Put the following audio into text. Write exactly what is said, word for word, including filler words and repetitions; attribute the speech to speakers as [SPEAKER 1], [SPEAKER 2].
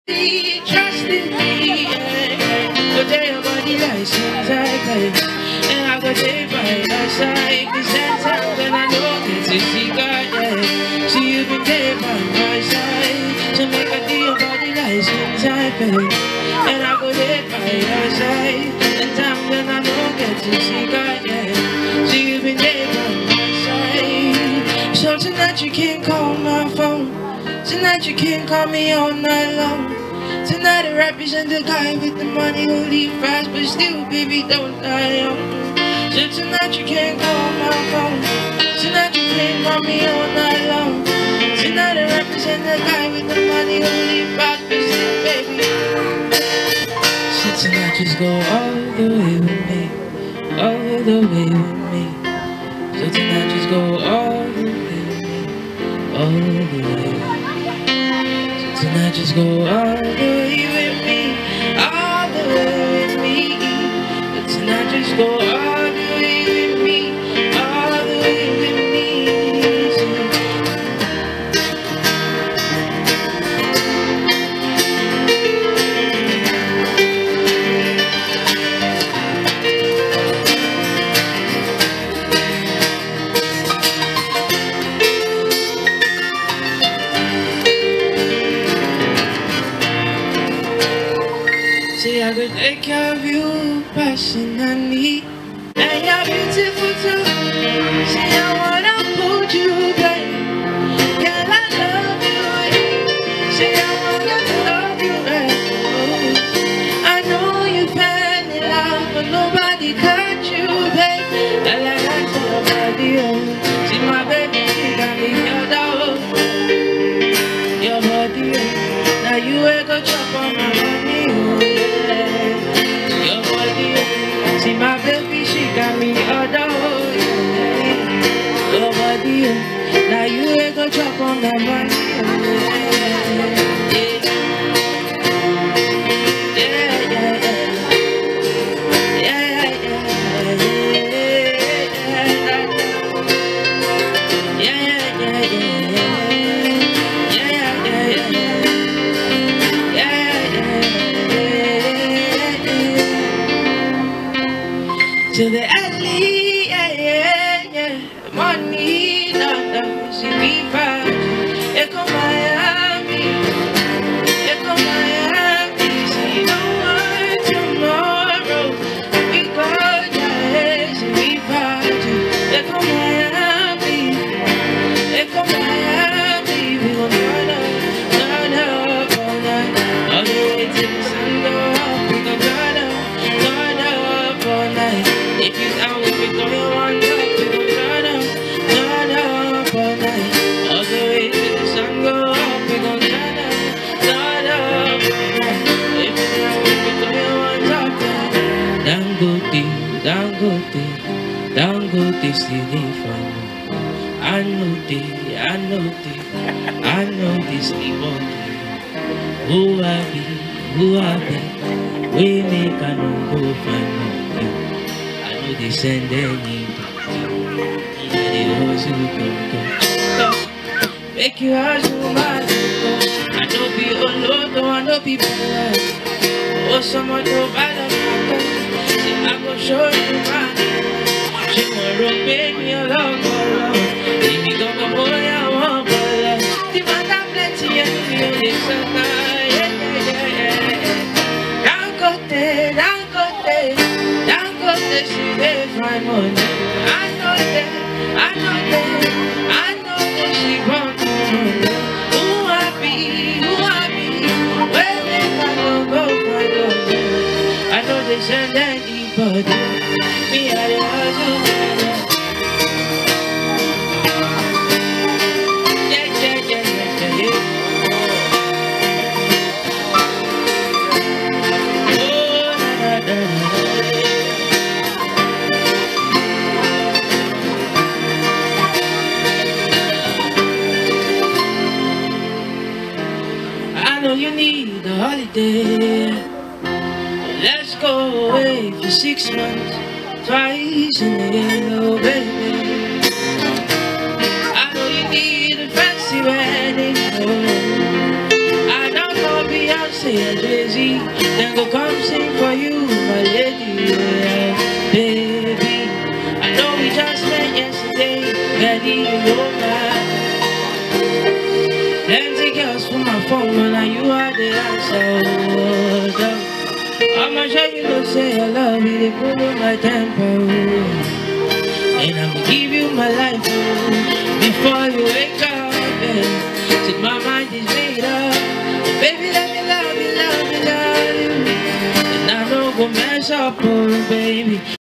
[SPEAKER 1] Trust in me, yeah. Go tell your body license I pay, and I go take by your side. Cause that time when I know it's a secret, yeah. So you been there by my side. So make I do your body license I pay, and I go take by your side. And time when I know it's a secret, yeah. So you been there by my side. So tonight you can't call my phone. Tonight you can't call me all night long. Tonight I represent the guy with the money who leave fast, but still, baby, don't die young. So tonight you can't call my phone. Tonight you can't call me all night long. Tonight I represent the guy with the money who leave fast, but still, baby. So tonight just go all the way with me, all the way with me. So tonight just go all the way with me, all the way. Tonight just go all the way with me, all the way with me. Tonight just go all the way with me, all the way with me. Say I could take care of you, passion I need, and you're beautiful too. Say I wanna hold you, babe. Girl, I love you. Say I wanna love you, babe. Oh, I know you fell in love, but nobody got you, babe. Girl, I got your body, oh. See my baby, she got me held out. Your body, oh. Now you ain't go chop on my money, oh. See my baby, she got me all down. Your body, now you ain't gonna drop on that money. Yeah, yeah, yeah, yeah, yeah, yeah, yeah, yeah, yeah, to the alley, yeah, yeah, yeah. Money, no, no, she be fine. Yeah, come Miami, yeah, come Miami. See no one tomorrow. We go, yeah, she be fine. Yeah, come Miami, yeah, come Miami. We gon' turn up, turn up all night, all the way till the sun go up. We gon' turn up, turn up all night. If you down with me, throw your hands up, we gon' turn up, turn up all night. All the way till the sun go up, we gon' turn up, turn up all night. If you down with me, throw your hands up, yeah. Dangote, Dangote, Dangote, stealing from me. I know they, I know they, I know they sleep on me. Who I be, who I be, we make a no go find me. They send anybody, they hustle, go, go. Make you hustle, my go. I know be alone, I know be bad. Oh, someone know bad about me. Say I go show you my love. She wanna make me a love, love. If you go, go, boy, I want my love. The man that plenty and you listen, yeah, yeah, yeah, yeah. Down go there, down go there. She dey find money. I know that, I know that, I know that she want to know. Who I be, who I be, where they can go find love. I know they send anybody. Me, I dey hustle. Yeah, yeah, yeah, yeah, yeah. Oh, da, da, da, da. You need a holiday. Let's go away for six months, twice in a year, oh baby. I know you need a fancy wedding. Oh, I don't know Beyonce. say a Jay-Z, then go come sing for you, my lady, yeah, baby. I know we just met yesterday, ready, you know man. Plenty girls for my phone, man, and you are the answer, oh, dog. I'ma show you to say I love you, they pull on my temper, oh. And I'ma give you my life, oh, before you wake up, yeah. Till my mind is made up, baby, let me love you, love you, love you. And I don't go mess up, oh, baby.